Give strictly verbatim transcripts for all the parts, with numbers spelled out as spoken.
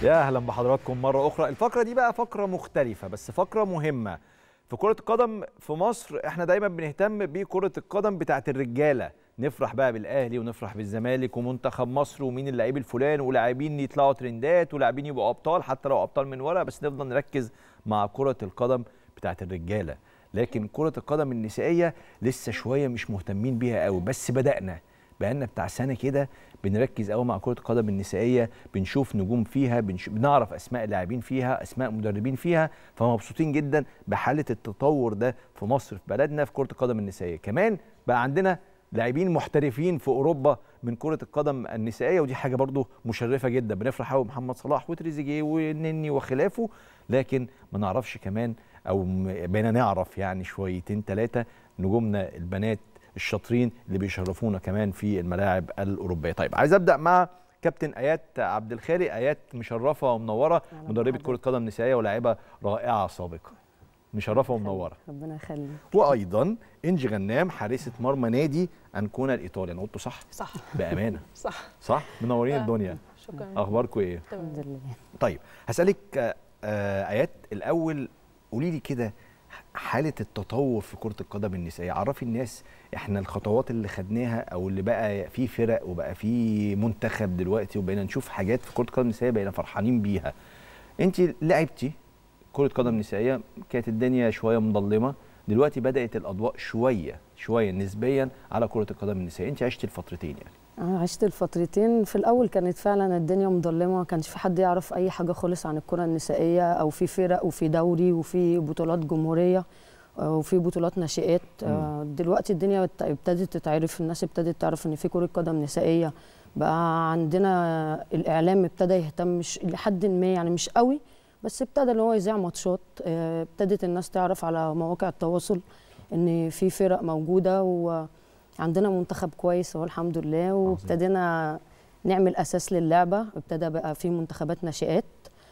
يا اهلا بحضراتكم مره اخرى. الفقره دي بقى فقره مختلفه بس فقره مهمه في كره القدم في مصر. احنا دايما بنهتم بكره القدم بتاعت الرجاله، نفرح بقى بالاهلي ونفرح بالزمالك ومنتخب مصر ومين اللاعب الفلاني ولاعبين يطلعوا ترندات ولاعبين يبقوا ابطال حتى لو ابطال من ورا، بس نفضل نركز مع كره القدم بتاعت الرجاله. لكن كره القدم النسائيه لسه شويه مش مهتمين بيها قوي، بس بدانا بقالنا بتاع سنه كده بنركز قوي مع كره القدم النسائيه، بنشوف نجوم فيها، بنش... بنعرف اسماء لاعبين فيها، اسماء مدربين فيها، فمبسوطين جدا بحاله التطور ده في مصر في بلدنا في كره القدم النسائيه. كمان بقى عندنا لاعبين محترفين في اوروبا من كره القدم النسائيه، ودي حاجه برضو مشرفه جدا. بنفرح قوي محمد صلاح وتريزيجيه والنني وخلافه، لكن ما نعرفش كمان او بقينا نعرف يعني شويتين ثلاثه نجومنا البنات الشاطرين اللي بيشرفونا كمان في الملاعب الاوروبيه. طيب عايز ابدا مع كابتن ايات عبد الخالق. ايات مشرفه ومنوره، مدربه كره قدم نسائيه ولاعيبه رائعه سابقه، مشرفه ومنوره. ربنا يخليك. وايضا انجي غنام حارسه مرمى نادي انكونا الايطالي. انا قلته صح؟ صح بامانه. صح صح. منورين الدنيا. شكرا. اخباركم ايه؟ الحمد لله. طيب هسالك ايات الاول، قولي لي كده حالة التطور في كرة القدم النسائية، عرفي الناس احنا الخطوات اللي خدناها او اللي بقى في فرق وبقى في منتخب دلوقتي وبقينا نشوف حاجات في كرة القدم النسائية بقينا فرحانين بيها. انت لعبتي كرة قدم نسائية، كانت الدنيا شوية مظلمة، دلوقتي بدأت الأضواء شوية شوية نسبيا على كرة القدم النسائية. انت عشتي الفترتين يعني. أنا عشت الفترتين. في الأول كانت فعلا الدنيا مظلمة، ما كانش في حد يعرف أي حاجة خالص عن الكرة النسائية، أو في فرق وفي دوري وفي بطولات جمهورية وفي بطولات ناشئات. دلوقتي الدنيا ابتدت تتعرف، الناس ابتدت تعرف إن في كرة قدم نسائية. بقى عندنا الإعلام ابتدى يهتم مش لحد ما، يعني مش قوي، بس ابتدى اللي هو يذيع ماتشات. ابتدت الناس تعرف على مواقع التواصل إن في فرق موجودة و عندنا منتخب كويس اهو الحمد لله، وابتدينا نعمل اساس للعبه. ابتدى بقى في منتخبات ناشئات.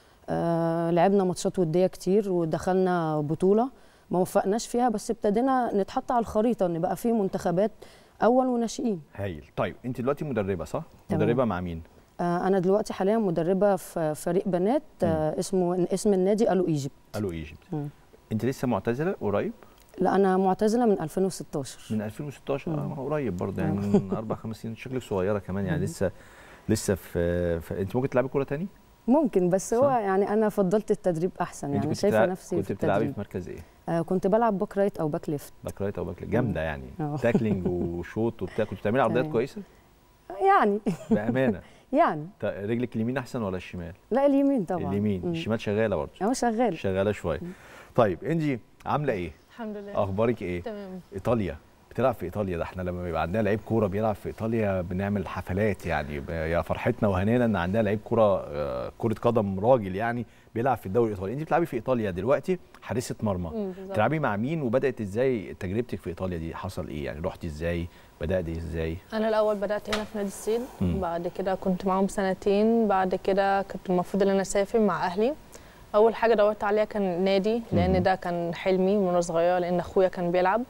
آه لعبنا ماتشات وديه كتير ودخلنا بطوله ما وفقناش فيها، بس ابتدينا نتحط على الخريطه ان بقى في منتخبات اول وناشئين. هايل. طيب انت دلوقتي مدربه صح؟ تمام. مدربه مع مين؟ آه انا دلوقتي حاليا مدربه في فريق بنات آه اسمه اسم النادي الو ايجيبت. الو ايجيبت. انت لسه معتزله قريب؟ لا انا معتزله من ألفين وستاشر. من ألفين وستاشر. اه قريب برضه يعني من اربع خمس سنين. شكلك صغيره كمان يعني. لسه لسه في, في انت ممكن تلعبي كوره تاني؟ ممكن، بس هو يعني انا فضلت التدريب احسن، يعني شايفه نفسي كنت في بتلعبي التدريب. في مركز ايه؟ آه كنت بلعب باك رايت او باك ليفت. باك رايت او باك ليفت. جامده يعني. تاكلينج وشوط وبتاع. كنت بتعملي عرضيات كويسه؟ يعني بامانه يعني. رجلك اليمين احسن ولا الشمال؟ لا اليمين طبعا. اليمين. مم. الشمال شغاله برضه؟ اه شغاله شغاله شويه. طيب انجي عامله ايه؟ الحمد لله. اخبارك ايه؟ تمام. ايطاليا، بتلعب في ايطاليا. ده احنا لما بيبقى عندنا لعيب كوره بيلعب في ايطاليا بنعمل حفلات يعني. يا فرحتنا وهنانا ان عندنا لعيب كوره كره قدم راجل يعني بيلعب في الدوري الايطالي. انت بتلعبي في ايطاليا دلوقتي حارسه مرمى، بتلعبي مع مين وبدات ازاي تجربتك في ايطاليا دي؟ حصل ايه يعني؟ رحتي ازاي؟ بدات ازاي؟ انا الاول بدات هنا في نادي الصيد، بعد كده كنت معاهم سنتين، بعد كده كنت المفروض ان انا اسافر مع اهلي. اول حاجه دورت عليها كان نادي، لان ده كان حلمي من وانا صغيره، لان اخويا كان بيلعب.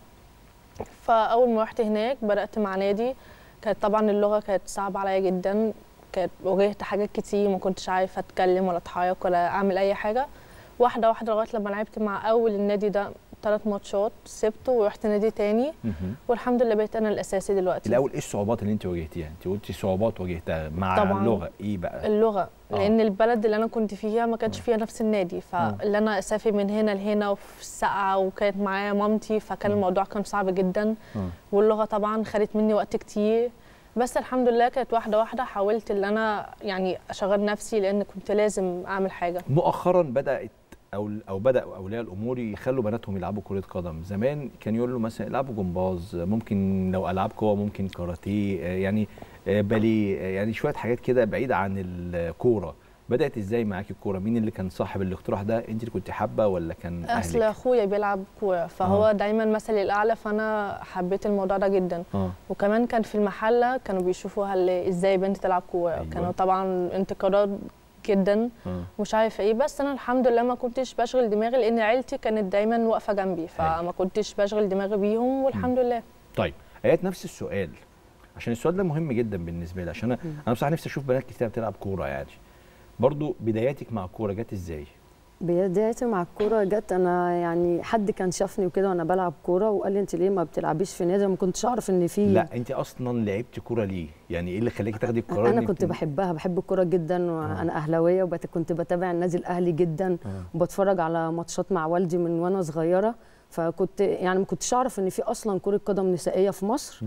فاول ما رحت هناك بدات مع نادي. كانت طبعا اللغه كانت صعبه عليا جدا، كانت واجهت حاجات كتير، ما كنتش عارفه اتكلم ولا اتحرك ولا اعمل اي حاجه. واحده واحده لغايه لما لعبت مع اول النادي ده ثلاث ماتشات سبته ورحت نادي تاني، والحمد لله بقيت انا الاساسي دلوقتي. الاول ايه الصعوبات اللي انت واجهتيها؟ انت قلتي صعوبات واجهتها مع طبعاً اللغه. ايه بقى؟ اللغه. آه. لان البلد اللي انا كنت فيها ما كانش فيها نفس النادي، فاللي انا اسافر من هنا لهنا وفي السقعه، وكانت معايا مامتي، فكان الموضوع كان صعب جدا. آه. واللغه طبعا خدت مني وقت كتير، بس الحمد لله كانت واحده واحده حاولت ان انا يعني اشغل نفسي، لان كنت لازم اعمل حاجه. مؤخرا بدات او او بداوا اولياء الامور يخلوا بناتهم يلعبوا كره قدم. زمان كان يقول له مثلا العبوا جمباز، ممكن لو العاب قوه، ممكن كاراتيه، يعني باليه، يعني شويه حاجات كده بعيده عن الكوره. بدات ازاي معاكي الكوره؟ مين اللي كان صاحب الاقتراح ده؟ انت اللي كنت حابه ولا كان اهلك؟ اصل اخويا بيلعب كوره، فهو آه. دايما مثلي الاعلى، فانا حبيت الموضوع ده جدا. آه. وكمان كان في المحله كانوا بيشوفوا ازاي بنت تلعب كوره. أيوة. كانوا طبعا انتقادات جدا. آه. مش عارفه ايه، بس انا الحمد لله ما كنتش بشغل دماغي، لان عيلتي كانت دايما واقفه جنبي، فما كنتش بشغل دماغي بيهم والحمد م. لله. طيب ايات نفس السؤال، عشان السؤال ده مهم جدا بالنسبه لي، عشان انا انا بصراحه نفسي اشوف بنات كتير بتلعب كوره يعني. برضو بداياتك مع الكوره جت ازاي؟ بدايتي مع الكوره جت انا يعني حد كان شافني وكده وانا بلعب كوره وقال لي انت ليه ما بتلعبيش في نادي؟ ما كنتش اعرف ان في. لا انت اصلا لعبتي كوره ليه؟ يعني ايه اللي خلاكي تاخدي القرار؟ انا كنت بحبها، بحب الكوره جدا وانا اهلاويه وكنت بتابع النادي الاهلي جدا آه. وبتفرج على ماتشات مع والدي من وانا صغيره، فكنت يعني ما كنتش اعرف ان في اصلا كره قدم نسائيه في مصر.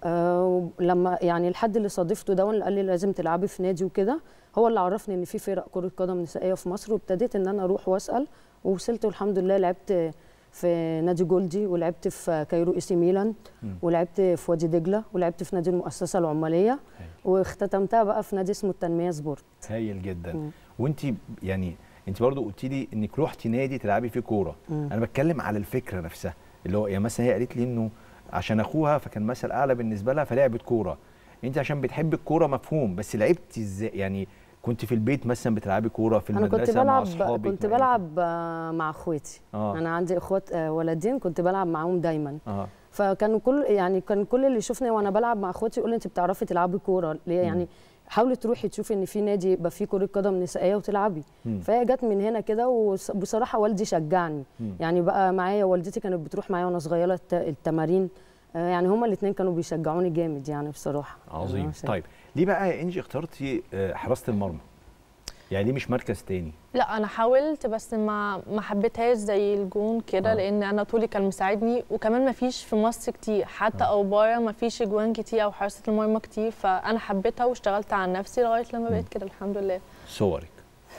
آه لما يعني الحد اللي صادفته ده اللي قال لي لازم تلعبي في نادي وكده، هو اللي عرفني ان في فرق كره قدم نسائيه في مصر، وابتديت ان انا اروح واسال ووصلت والحمد لله. لعبت في نادي جولدي ولعبت في كايرو اي سي ميلان ولعبت في وادي دجله ولعبت في نادي المؤسسه العماليه واختتمتها بقى في نادي اسمه التنميه سبورت. هايل جدا. وانت يعني انت برضو قلتي لي انك روحتي نادي تلعبي فيه كوره، انا بتكلم على الفكره نفسها اللي هو يعني مثلا هي قالت لي انه عشان اخوها فكان مثل اعلى بالنسبه لها فلعبت كوره، انت عشان بتحبي الكوره مفهوم، بس لعبتي ازاي؟ يعني كنت في البيت مثلا بتلعبي كوره في المدرسه مع اصحابك؟ انا كنت بلعب كنت بلعب مع اخواتي. آه. انا عندي اخوات ولدين كنت بلعب معاهم دايما. آه. فكانوا كل يعني كان كل اللي يشوفني وانا بلعب مع اخواتي يقول لي انت بتعرفي تلعبي كوره ليه؟ يعني حاولي تروحي تشوفي ان في نادي يبقى فيه كره قدم نسائيه وتلعبي. مم. فهي جت من هنا كده، وبصراحه والدي شجعني. مم. يعني بقى معايا والدتي كانت بتروح معايا وانا صغيره التمارين، يعني هما الاثنين كانوا بيشجعوني جامد يعني بصراحه. عظيم. طيب ليه بقى يا انجي اخترتي حراسه المرمى؟ يعني ليه مش مركز تاني؟ لا انا حاولت بس ما ما حبيتهاش زي الجون كده. آه. لان انا طولي كان مساعدني، وكمان ما فيش في مصر كتير حتى. آه. او بره ما فيش اجوان كتير او حراسه المرمى كتير، فانا حبيتها واشتغلت على نفسي لغايه لما بقيت كده الحمد لله. صورك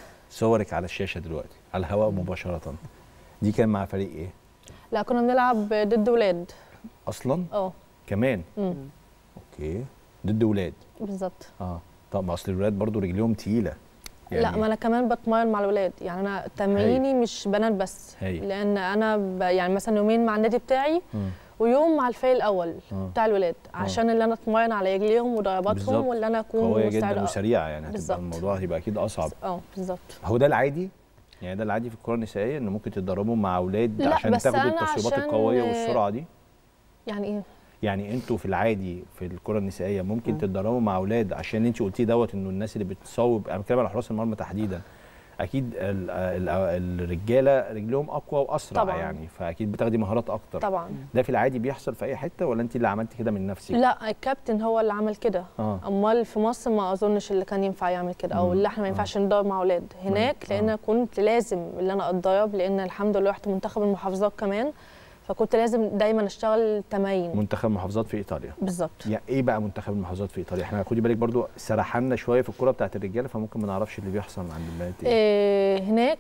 صورك على الشاشه دلوقتي على الهواء مباشره، دي كان مع فريق ايه؟ لا كنا بنلعب ضد ولاد اصلا. اه كمان. امم اوكي ضد ولاد بالظبط. اه طب اصل الولاد برضو رجليهم تقيله يعني. لا ما انا كمان بتمرن مع الولاد، يعني انا تمريني مش بنات بس. هي. لان انا ب... يعني مثلا يومين مع النادي بتاعي م. ويوم مع الفريق الاول م. بتاع الولاد، عشان اللي انا اتمرن على رجليهم وضرباتهم واللي انا اكون قويه جدا وسريعه، يعني هتبقى الموضوع هيبقى اكيد اصعب. اه بالظبط. هو ده العادي؟ يعني ده العادي في الكره النسائيه ان ممكن تتدربوا مع اولاد عشان تاخدوا التصويبات القويه والسرعه دي؟ يعني ايه؟ يعني انتوا في العادي في الكره النسائيه ممكن تتدربوا مع اولاد عشان انت قلتي دوت انه الناس اللي بتصوب، انا بتكلم على حراس المرمى تحديدا، اكيد ال ال الرجاله رجلهم اقوى واسرع طبعًا. يعني فاكيد بتاخدي مهارات اكتر طبعا. ده في العادي بيحصل في اي حته ولا انت اللي عملتي كده من نفسك؟ لا الكابتن هو اللي عمل كده. آه. امال في مصر ما اظنش اللي كان ينفع يعمل كده، او اللي احنا ما ينفعش آه. ندرب مع اولاد هناك. آه. لان كنت لازم اللي انا اتدرب، لان الحمد لله رحت منتخب المحافظات كمان، فكنت لازم دايما اشتغل تمارين. منتخب محافظات في ايطاليا بالظبط. يعني ايه بقى منتخب المحافظات في ايطاليا؟ احنا خدي بالك برضو سرحنا شويه في الكوره بتاعت الرجاله، فممكن ما نعرفش اللي بيحصل عند البنات. إيه هناك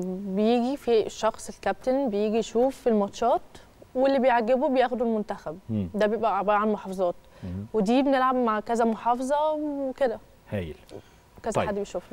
بيجي في شخص الكابتن بيجي يشوف الماتشات واللي بيعجبه بياخدوا المنتخب. مم. ده بيبقى عباره عن محافظات. مم. ودي بنلعب مع كذا محافظه وكده. هايل. كذا طيب. حد بيشوفنا.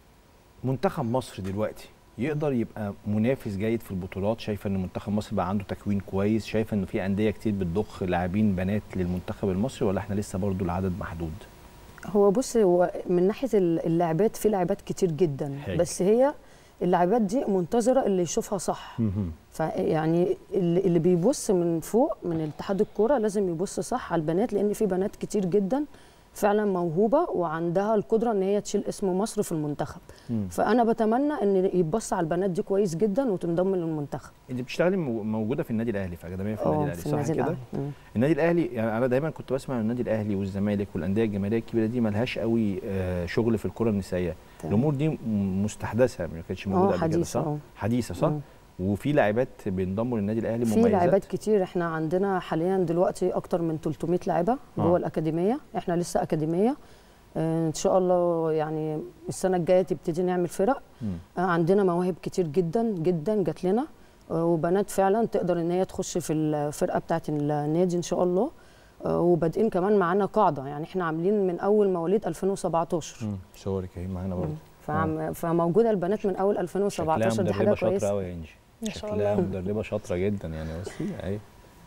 منتخب مصر دلوقتي يقدر يبقى منافس جيد في البطولات؟ شايفه ان منتخب مصر بقى عنده تكوين كويس؟ شايفه انه في انديه كتير بتضخ لاعبين بنات للمنتخب المصري ولا احنا لسه برضو العدد محدود؟ هو بص، هو من ناحيه اللاعبات في لاعبات كتير جدا هي. بس هي اللاعبات دي منتظره اللي يشوفها صح. فيعني اللي بيبص من فوق من اتحاد الكوره لازم يبص صح على البنات، لان في بنات كتير جدا فعلا موهوبه وعندها القدره ان هي تشيل اسم مصر في المنتخب. مم. فانا بتمنى ان يتبص على البنات دي كويس جدا وتنضم للمنتخب. انت بتشتغلي موجوده في النادي الاهلي، في اكاديميه في النادي الاهلي صح كده؟ النادي الاهلي يعني انا دايما كنت بسمع النادي الاهلي والزمالك والانديه الجماهيريه الكبيره دي مالهاش قوي شغل في الكره النسائيه. الامور دي مستحدثه ما كانتش موجوده قبل كده صح؟ أوه. حديثه صح؟ مم. وفي لاعبات بينضموا للنادي الاهلي مميزات. في لاعبات كتير، احنا عندنا حاليا دلوقتي اكتر من ثلاثمائة لاعبه جوه آه. الاكاديميه، احنا لسه اكاديميه. آه ان شاء الله يعني السنه الجايه تبتدي نعمل فرق. آه عندنا مواهب كتير جدا جدا جات لنا، آه وبنات فعلا تقدر ان هي تخش في الفرقه بتاعه النادي ان شاء الله. آه وبادئين كمان معانا قاعده، يعني احنا عاملين من اول مواليد ألفين وسبعتاشر. امم صورك اهي معانا برضه. فعم فموجوده البنات من اول ألفين وسبعتاشر، دي حاجه كويسه. شكلها قوي يا انجي. شكلها مدربه شاطره جدا يعني. بصي اهي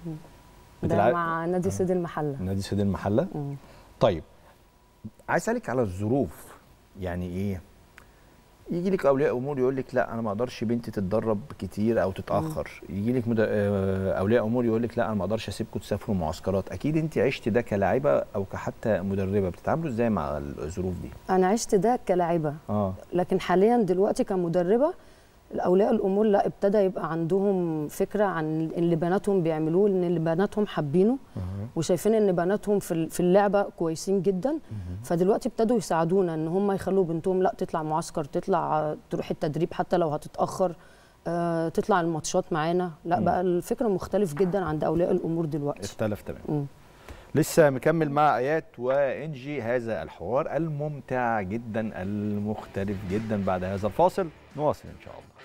ده مع نادي سيد المحله. نادي سيد المحله. مم. طيب عايز اسالك على الظروف، يعني ايه يجي لك اولياء امور يقول لك لا انا ما اقدرش بنتي تتدرب كتير او تتاخر، يجي لك مد... اولياء امور يقول لك لا انا ما اقدرش اسيبكم تسافروا معسكرات. اكيد انت عشتي ده كلاعبه او كحتى مدربه، بتتعاملوا ازاي مع الظروف دي؟ انا عشت ده كلاعبه اه لكن حاليا دلوقتي كمدربه الاولياء الامور لا ابتدى يبقى عندهم فكره عن اللي بناتهم بيعملوه، ان اللي بناتهم حابينه وشايفين ان بناتهم في في اللعبه كويسين جدا. فدلوقتي ابتدوا يساعدونا ان هم يخلوا بنتهم لا تطلع معسكر، تطلع تروح التدريب حتى لو هتتاخر، آه تطلع الماتشات معانا. لا بقى الفكر مختلف جدا عند اولياء الامور دلوقتي، اختلف تمام. لسه مكمل مع ايات وانجي هذا الحوار الممتع جدا المختلف جدا. بعد هذا الفاصل نواصل ان شاء الله.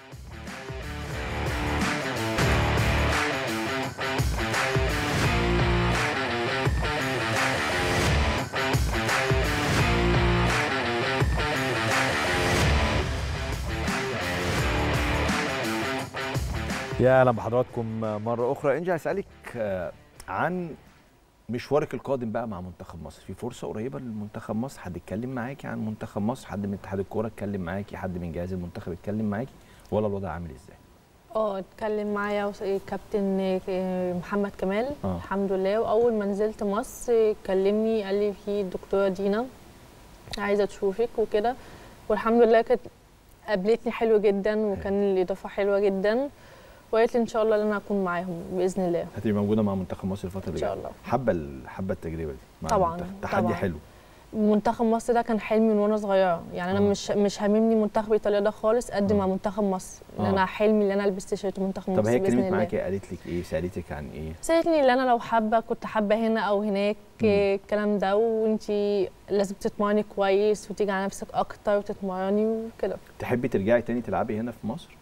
يا اهلا بحضراتكم مره اخرى. انجي هسالك عن مشوارك القادم بقى مع منتخب مصر. في فرصه قريبه لمنتخب مصر؟ حد اتكلم معاكي عن منتخب مصر؟ حد من اتحاد الكوره اتكلم معاكي؟ حد من جهاز المنتخب اتكلم معاكي؟ ولا الوضع عامل ازاي؟ اه اتكلم معايا كابتن محمد كمال. آه. الحمد لله. واول ما نزلت مصر كلمني قال لي في الدكتوره دينا عايزه تشوفك وكده، والحمد لله كانت قابلتني حلو جدا وكان الاضافه حلوه جدا، وقالت لي ان شاء الله ان انا اكون معاهم باذن الله. هتبقى موجوده مع منتخب مصر الفتره اللي جايه ان شاء الله. حابه حابه التجربه دي مع طبعا المنتخب. تحدي طبعا. حلو. منتخب مصر ده كان حلمي من وانا صغيره، يعني انا آه. مش مش هاممني منتخب ايطاليا ده خالص قد ما منتخب مصر. ان آه. انا حلمي ان انا البس تيشيرت منتخب طب مصر هي باذن الله. اتكلمت معاكي قالت لك ايه؟ سالتك عن ايه؟ سالتني ان انا لو حابه كنت حابه هنا او هناك الكلام ده، وانتي لازم تتمرني كويس وتيجي على نفسك اكتر وتتمرني وكده. تحبي ترجعي تاني تلعبي هنا في مصر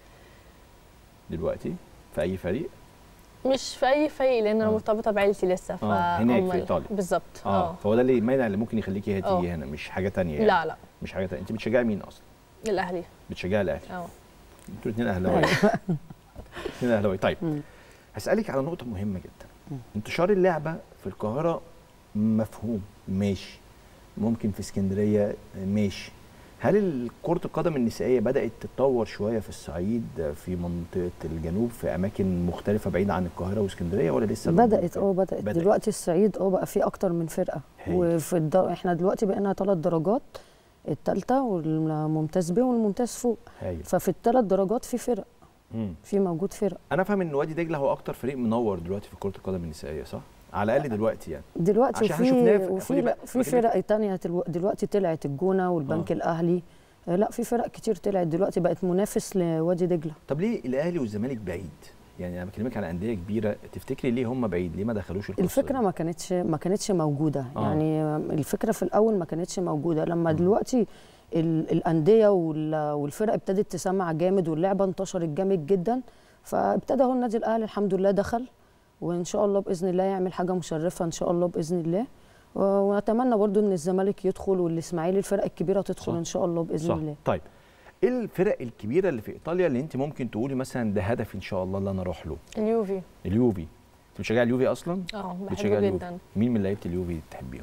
دلوقتي في اي فريق؟ مش في اي فريق لان انا آه. مرتبطه بعيلتي لسه. ف آه. هناك في ايطاليا بالظبط. اه فهو ده اللي المانع اللي ممكن يخليكي تيجي هنا، مش حاجه ثانيه يعني. لا لا مش حاجه ثانيه. انت بتشجعي مين اصلا؟ الاهلي. بتشجعي الاهلي؟ اه انتوا الاثنين اهلاويه. الاثنين اهلاويه. طيب هسالك على نقطه مهمه جدا. انتشار اللعبه في القاهره مفهوم ماشي، ممكن في اسكندريه ماشي. هل كرة القدم النسائية بدأت تتطور شوية في الصعيد في منطقة الجنوب في أماكن مختلفة بعيدة عن القاهرة واسكندرية ولا لسه؟ بدأت اه بدأت. بدأت دلوقتي الصعيد اه بقى فيه أكتر من فرقة. هي. وفي الد... احنا دلوقتي بقينا ثلاث درجات، الثالثة والممتاز ب والممتاز فوق. هي. ففي الثلاث درجات في فرق. مم. في موجود فرق. أنا فاهم إن وادي دجلة هو أكتر فريق منور دلوقتي في كرة القدم النسائية، صح؟ على الاقل دلوقتي يعني دلوقتي وفي وفي في فرق تانية دلوقتي طلعت، الجونه والبنك آه. الاهلي. لا في فرق كتير طلعت دلوقتي بقت منافس لوادي دجله. طب ليه الاهلي والزمالك بعيد؟ يعني انا بكلمك على انديه كبيره، تفتكري ليه هم بعيد؟ ليه ما دخلوش القصه؟ الفكره ما كانتش ما كانتش موجوده. آه. يعني الفكره في الاول ما كانتش موجوده. لما آه. دلوقتي الانديه والفرق ابتدت تسمع جامد واللعبه انتشرت جامد جدا، فابتدى هو النادي الاهلي الحمد لله دخل، وان شاء الله باذن الله يعمل حاجه مشرفه ان شاء الله باذن الله. ونتمنى برضو ان الزمالك يدخل والاسماعيلي الفرق الكبيره تدخل صح. ان شاء الله باذن صح. الله. طيب ايه الفرق الكبيره اللي في ايطاليا اللي انت ممكن تقولي مثلا ده هدفي ان شاء الله اللي انا اروح له؟ اليوفي. اليوفي. انت بتشجعي اليوفي اصلا؟ اه بحبه جدا. مين من لعيبه اليوفي بتحبيهم؟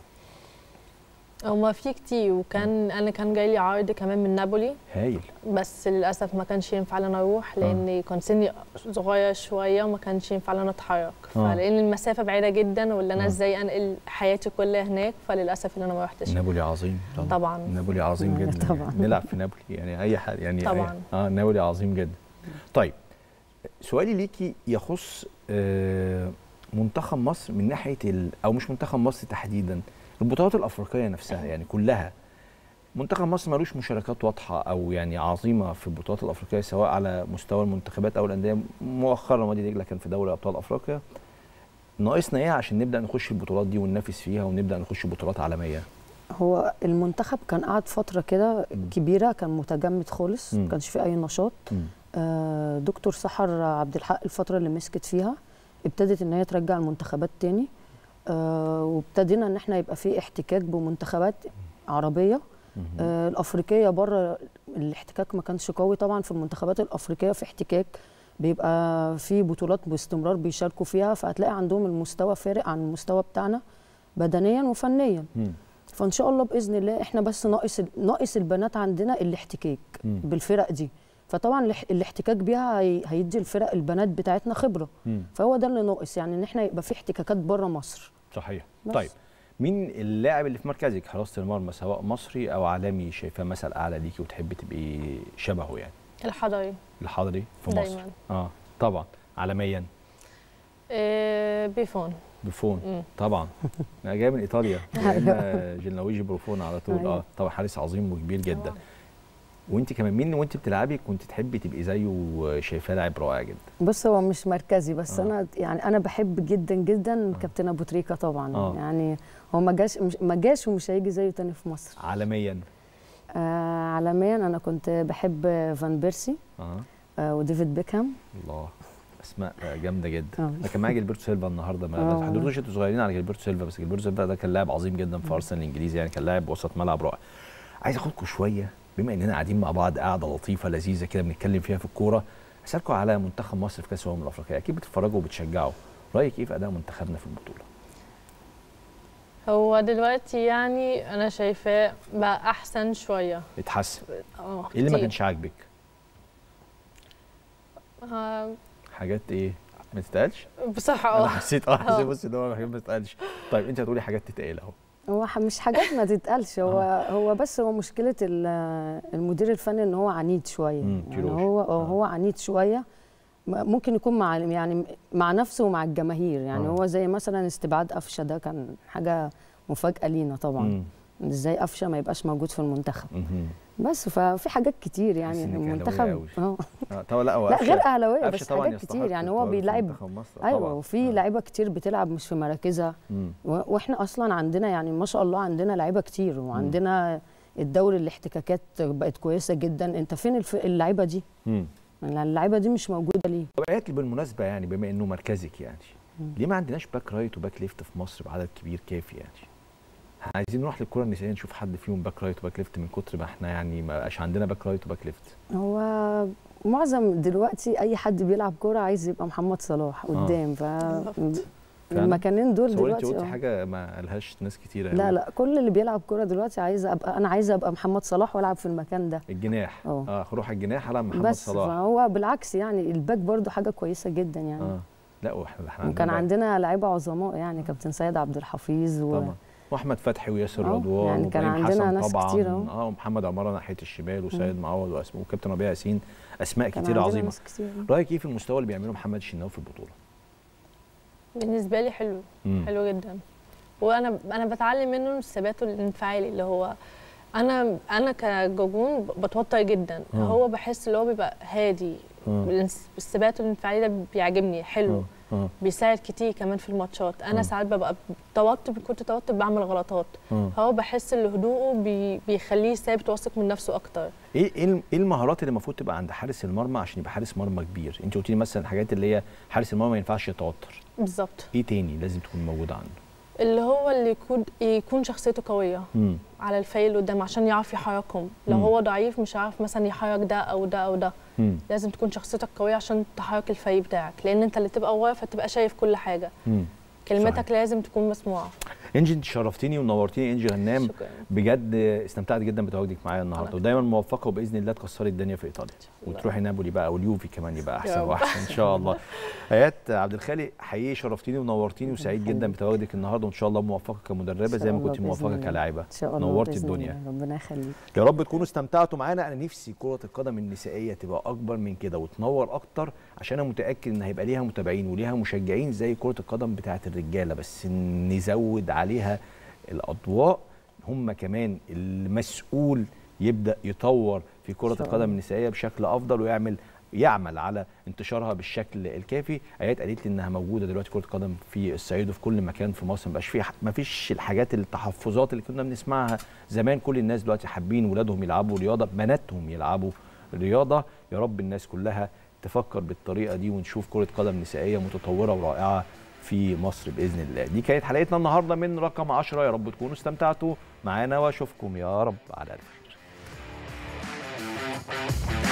هما في كتير، وكان انا كان جاي لي عرض كمان من نابولي. هايل. بس للاسف ما كانش ينفع لي انا اروح لان آه. كان سني صغير شويه وما كانش ينفع لي انا اتحرك. آه. فلان المسافه بعيده جدا ولا انا آه. ازاي انقل حياتي كلها هناك، فللاسف ان انا ما رحتش. نابولي عظيم طبعا. طبعا نابولي عظيم جدا. طبعا يعني نلعب في نابولي يعني اي حد يعني طبعا. أي... اه نابولي عظيم جدا. طيب سؤالي ليكي يخص آه منتخب مصر من ناحيه ال... او مش منتخب مصر تحديدا، البطولات الافريقيه نفسها يعني كلها. منتخب مصر ملوش مشاركات واضحه او يعني عظيمه في البطولات الافريقيه سواء على مستوى المنتخبات او الانديه. مؤخرا وادي دجله كان في دوري ابطال افريقيا. ناقصنا ايه عشان نبدا نخش البطولات دي وننافس فيها ونبدا نخش بطولات عالميه؟ هو المنتخب كان قعد فتره كده كبيره كان متجمد خالص، ما كانش فيه اي نشاط. آه دكتور سحر عبد الحق الفتره اللي مسكت فيها ابتدت ان هي ترجع المنتخبات تاني. آه وابتدينا ان احنا يبقى في احتكاك بمنتخبات عربيه. آه الافريقيه بره الاحتكاك ما كانش قوي. طبعا في المنتخبات الافريقيه في احتكاك، بيبقى في بطولات باستمرار بيشاركوا فيها، فهتلاقي عندهم المستوى فارق عن المستوى بتاعنا بدنيا وفنيا. فان شاء الله باذن الله احنا بس ناقص ناقص البنات عندنا الاحتكاك مم. بالفرق دي. فطبعا الاح- الاحتكاك بيها هي- هيدي الفرق البنات بتاعتنا خبره. مم. فهو ده اللي ناقص، يعني ان احنا يبقى في احتكاكات بره مصر. صحيح. بس. طيب مين اللاعب اللي في مركزك حراسه المرمى سواء مصري او عالمي شايفاه مثل اعلى ليكي وتحبي تبقي شبهه يعني؟ الحضري الحضري في مصر دايما. اه طبعا. عالميا إيه بيفون. بوفون مم. طبعا. انا جاي من ايطاليا لان جيلناويجي بوفون على طول. أيوة. اه طبعا حارس عظيم وكبير جدا. طبعاً. وانت كمان مين وانت بتلعبي كنت تحبي تبقي زيه وشايفاه لاعب رائع جدا؟ بص هو مش مركزي بس آه. انا يعني انا بحب جدا جدا كابتن ابو تريكه طبعا. آه. يعني هو ما جاش مش- ما جاش ومش هيجي زيه تاني في مصر. عالميا آه عالميا انا كنت بحب فان بيرسي اه آه وديفيد بيكهام. الله اسماء جامده جدا. آه. انا كان معايا جilberto سيلفا النهارده ما آه. ما تحضروش انتوا صغيرين على جilberto سيلفا بس جilberto سيلفا ده كان لاعب عظيم جدا في ارسنال الانجليزي يعني كان لاعب وسط ملعب رائع. عايز اخدكم شويه بما اننا قاعدين مع بعض قاعده لطيفه لذيذه كده بنتكلم فيها في الكوره اسالكم على منتخب مصر في كاس الامم الافريقيه اكيد بتتفرجوا وبتشجعوا رايك ايه في اداء منتخبنا في البطوله؟ هو دلوقتي يعني انا شايفاه بقى احسن شويه. اتحسن. اه ايه اللي ما كتير. كانش عاجبك؟ آه، حاجات ايه؟ ما تتقالش؟ بصراحه انا اه حسيت اه آه. حسيت بص ان هو حاجات ما تتقالش. طيب انت هتقولي حاجات تتقال اهو. هو ح- مش حاجات ما تتقالش. هو هو بس هو مشكله ال- المدير الفني ان هو عنيد شويه. مم، يعني كيروش. هو آه. آه. هو عنيد شويه. م- ممكن يكون مع يعني مع نفسه ومع الجماهير. يعني آه. هو زي مثلا استبعاد قفشه ده كان حاجه مفاجاه لينا طبعا. مم. ازاي قفشه ما يبقاش موجود في المنتخب. مهم. بس ففي حاجات كتير حاسس يعني إنك أهلاوية المنتخب أوي. اه آه، طبعا لا هو لا قفشة- غير اهلاويه قفشة بس طبعاً حاجات يستحق كتير يعني هو التواجد في بيلعب. منتخب مصر ايوه طبعاً. وفي آه. لعيبه كتير بتلعب مش في مراكزها. مم. و- واحنا اصلا عندنا يعني ما شاء الله عندنا لعيبه كتير وعندنا الدوري الاحتكاكات بقت كويسه جدا. انت فين الف- اللعيبه دي؟ مم. اللعيبه دي مش موجوده ليه؟ طب ايات بالمناسبه يعني بما انه مركزك يعني ليه ما عندناش باك رايت وباك ليفت في مصر بعدد كبير كافي يعني؟ عايزين نروح للكره النسائيه نشوف حد فيهم باك رايت وباك ليفت من كتر ما احنا يعني ما بقاش عندنا باك رايت وباك ليفت. هو معظم دلوقتي اي حد بيلعب كوره عايز يبقى محمد صلاح قدام. ف بالظبط. المكانين دول بس هو انت دلوقتي قلتي آه. حاجه ما قالهاش ناس كتيره لا أوي. لا كل اللي بيلعب كوره دلوقتي عايز ابقى انا عايزه ابقى محمد صلاح والعب في المكان ده. الجناح اه اه روح الجناح على محمد بس صلاح. فهو بالعكس يعني الباك برضو حاجه كويسه جدا يعني. اه لا واحنا احنا وكان عندنا عندنا لعيبه عظماء يعني كابتن سيد عبد الحفيظ و... طبعا واحمد فتحي وياسر آه، رضوان يعني كان وابراهيم عندنا حسن ناس طبعا كتير أهو. اه ومحمد عماره ناحيه الشمال وسيد معوض واسماء وكابتن ربيع ياسين اسماء كان كتير عندنا عظيمه. ناس كتير. رايك ايه في المستوى اللي بيعمله محمد الشناوي في البطوله؟ بالنسبه لي حلو مم. حلو جدا. وانا انا بتعلم منه الثبات الانفعالي اللي هو انا انا كجوجون بتوتر جدا. آه. هو بحس اللي هو بيبقى هادي. آه. الانس- الثبات الانفعالي ده بيعجبني حلو. آه. آه. بيساعد كتير كمان في الماتشات. انا آه. ساعات ببقى توتر كنت توتر بعمل غلطات. آه. هو بحس ان هدوءه بي بيخليه ثابت واثق من نفسه اكتر. ايه ايه الم- ايه المهارات اللي المفروض تبقى عند حارس المرمى عشان يبقى حارس مرمى كبير؟ انت قلتي لي مثلا الحاجات اللي هي حارس المرمى ما ينفعش يتوتر. بالظبط. ايه تاني لازم تكون موجوده عنده؟ اللي هو اللي يكون يكون شخصيته قويه امم على الفريق اللي قدام عشان يعرف يحركهم. لو مم. هو ضعيف مش هيعرف مثلا يحرك ده او ده او ده. امم لازم تكون شخصيتك قويه عشان تحرك الفريق بتاعك لان انت اللي تبقى واقف فتبقى شايف كل حاجه. امم كلمتك صحيح. لازم تكون مسموعه. انجي انت شرفتيني ونورتيني انجي غنام شكرا. بجد استمتعت جدا بتواجدك معايا النهارده أنا ودايما موفقه وباذن الله تكسري الدنيا في ايطاليا الله. وتروحي نابولي بقى واليوفي كمان يبقى احسن رب. واحسن ان شاء الله. ايات عبد الخالق حقيقي شرفتيني ونورتيني وسعيد جدا بتواجدك النهارده وان شاء الله موفقه كمدربه زي ما كنت موفقه كلاعبه. ان شاء الله نورتي بإذن الدنيا. الله. ربنا يخليك. يا رب تكونوا استمتعتوا معانا. انا نفسي كرة القدم النسائية تبقى اكبر من كده وتنور اكتر عشان انا متأكد ان هيبقى ليها متابعين وليها مشجعين زي كرة القدم بتاعة الرجالة بس نزود عليها الاضواء. هم كمان المسؤول يبدأ يطور في كرة القدم النسائية بشكل افضل ويعمل يعمل على انتشارها بالشكل الكافي. ايات قالت لي انها موجوده دلوقتي كره قدم في الصعيد وفي كل مكان في مصر. مبقاش في ما فيش الحاجات التحفظات اللي كنا بنسمعها زمان. كل الناس دلوقتي حابين ولادهم يلعبوا رياضه بناتهم يلعبوا رياضه. يا رب الناس كلها تفكر بالطريقه دي ونشوف كره قدم نسائيه متطوره ورائعه في مصر باذن الله. دي كانت حلقتنا النهارده من رقم عشرة. يا رب تكونوا استمتعتوا معانا واشوفكم يا رب على الف خير.